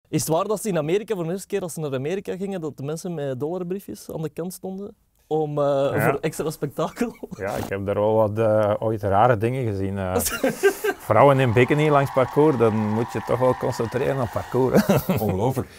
Is het waar dat ze in Amerika, voor de eerste keer als ze naar Amerika gingen, dat de mensen met dollarbriefjes aan de kant stonden? Voor extra spektakel? Ja, ik heb daar wel wat ooit rare dingen gezien. Vrouwen in bikini langs parcours, dan moet je toch wel concentreren op parcours. Ongelooflijk.